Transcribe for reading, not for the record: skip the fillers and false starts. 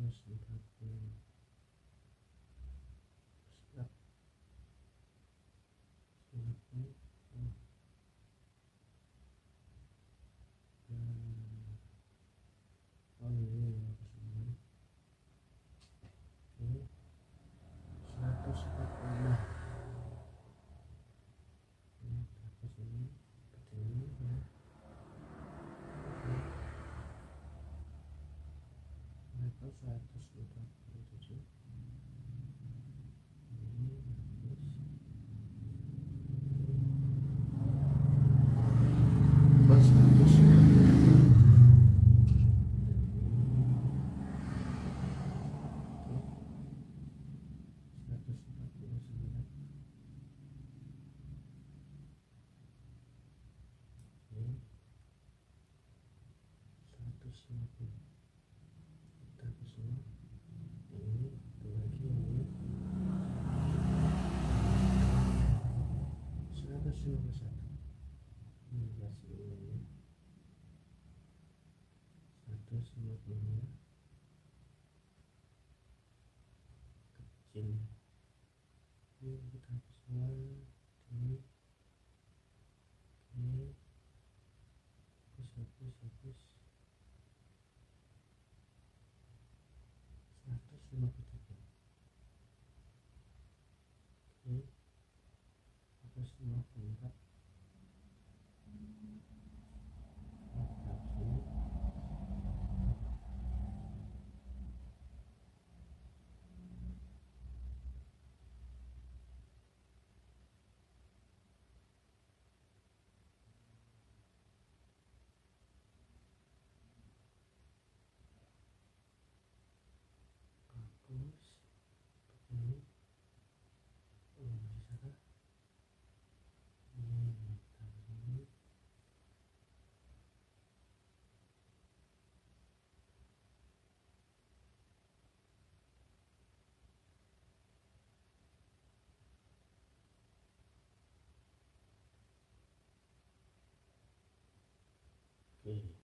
140. Stop. 50. Oh ini 59. Oke, 145. Ini ke sini seperti ini ya. Level 147. Ini bagus. 150. Kita ke sini. Ini satu lagi ini 151. Ini masih ini 152 kecil. Ini kita hapus semua. Ini hapus 153. Oke, hapus 54. Oke.